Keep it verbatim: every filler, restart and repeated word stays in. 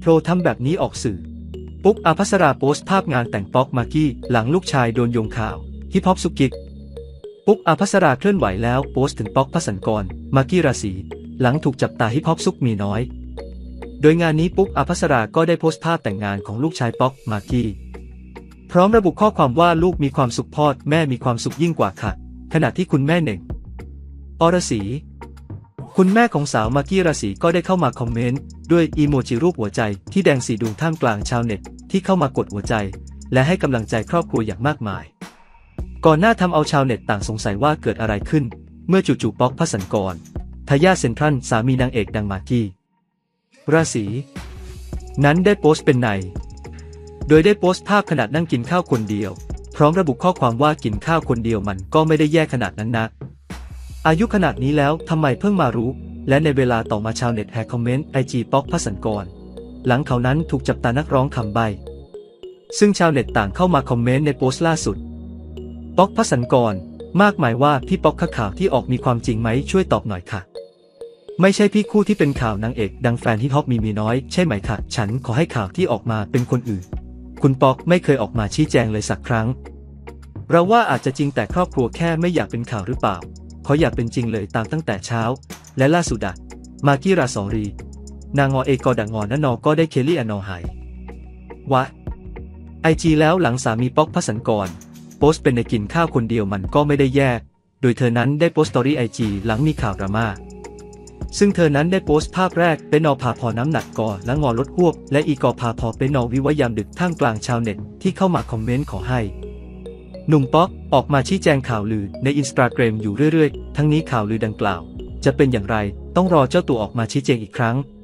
โผล่ทำแบบนี้ออกสื่อปุ๊กอภัสราโพสต์ภาพงานแต่งป๊อกมากกี้หลังลูกชายโดนโยงข่าวฮิปฮอปซุกกิกปุ๊กอภัสราเคลื่อนไหวแล้วโพสต์ถึงป๊อกพสันกรมากกี้ราศีหลังถูกจับตาฮิปฮอปซุกมีน้อยโดยงานนี้ปุ๊กอภัสราก็ได้โพสต์ภาพแต่งงานของลูกชายป๊อกมากกี้พร้อมระบุข้อความว่าลูกมีความสุขพ่อแม่มีความสุขยิ่งกว่าค่ะขณะที่คุณแม่เน่งอรศรีคุณแม่ของสาวมากกี้ราศีก็ได้เข้ามาคอมเมนต์ด้วยอีโมจิรูปหัวใจที่แดงสีดวงท่ามกลางชาวเน็ตที่เข้ามากดหัวใจและให้กำลังใจครอบครัวอย่างมากมายก่อนหน้าทำเอาชาวเน็ตต่างสงสัยว่าเกิดอะไรขึ้นเมื่อจู่ๆป๊อกพสันกรทายาทเซ็นทรัลสามีนางเอกดังมากกี้ราศีนั้นได้โพสต์เป็นในโดยได้โพสต์ภาพขณะนั่งกินข้าวคนเดียวพร้อมระบุข้อความว่ากินข้าวคนเดียวมันก็ไม่ได้แย่ขนาดนั้นนะอายุขนาดนี้แล้วทำไมเพิ่งมารู้และในเวลาต่อมาชาวเน็ตแห่คอมเมนต์ไอจีป๊อกพสันกรหลังเขานั้นถูกจับตานักร้องคำใบ้ซึ่งชาวเน็ตต่างเข้ามาคอมเมนต์ในโพสต์ล่าสุดป๊อกพสันกรมากหมายว่าพี่ป๊อกข่าวที่ออกมีความจริงไหมช่วยตอบหน่อยค่ะไม่ใช่พี่คู่ที่เป็นข่าวนางเอกดังแฟนฮิปฮอปมีมีน้อยใช่ไหมคะฉันขอให้ข่าวที่ออกมาเป็นคนอื่นคุณป๊อกไม่เคยออกมาชี้แจงเลยสักครั้งเราว่าอาจจะจริงแต่ครอบครัวแค่ไม่อยากเป็นข่าวหรือเปล่าเขาอยากเป็นจริงเลยตามตั้งแต่เช้าและล่าสุดอะมากกี้ราสอรีนางอเอกอดังงอนนอก็ได้เคลลี่อนอหายวะไอจีแล้วหลังสามีป๊อกพสันกรโพสต์เป็นในกินข้าวคนเดียวมันก็ไม่ได้แย่โดยเธอนั้นได้โพสต์สตอรี่ไอจีหลังมีข่าวดราม่าซึ่งเธอนั้นได้โพสต์ภาพแรกเป็นนอพาพอน้ำหนักกอและงอลดควบและอีกอพาพอเป็นนอวิวายามดึกท่ามกลางชาวเน็ตที่เข้ามาคอมเมนต์ขอให้หนุ่มป๊อกออกมาชี้แจงข่าวลือในอินสตาแกรมอยู่เรื่อยๆทั้งนี้ข่าวลือดังกล่าวจะเป็นอย่างไรต้องรอเจ้าตัวออกมาชี้แจงอีกครั้ง